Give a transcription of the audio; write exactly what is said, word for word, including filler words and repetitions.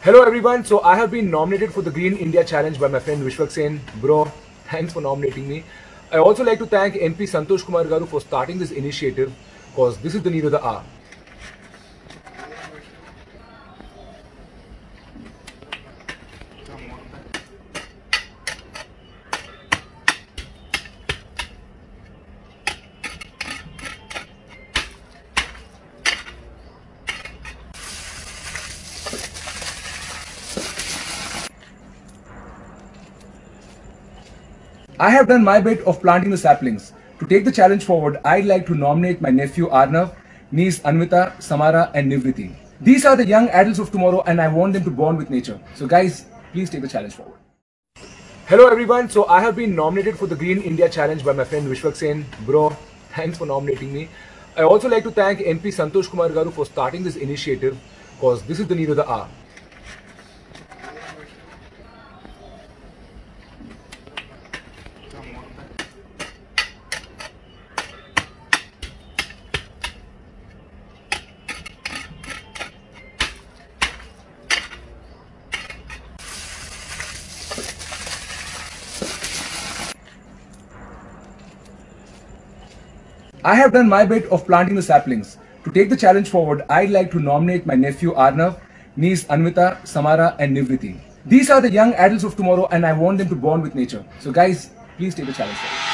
Hello everyone, so I have been nominated for the Green India Challenge by my friend Vishwak Sen. Bro, thanks for nominating me. I also like to thank M P Santosh Kumar Garu for starting this initiative because this is the need of the hour. I have done my bit of planting the saplings. To take the challenge forward, I'd like to nominate my nephew Arnav, niece Anvita, Samara and Nivriti. These are the young adults of tomorrow and I want them to bond with nature. So guys, please take the challenge forward. Hello everyone, so I have been nominated for the Green India Challenge by my friend Vishwak Sen. Bro, thanks for nominating me. I also like to thank M P Santosh Kumar Garu for starting this initiative because this is the need of the hour. I have done my bit of planting the saplings. To take the challenge forward, I'd like to nominate my nephew Arnav, niece Anvita, Samara and Nivriti. These are the young adults of tomorrow and I want them to bond with nature. So guys, please take the challenge forward.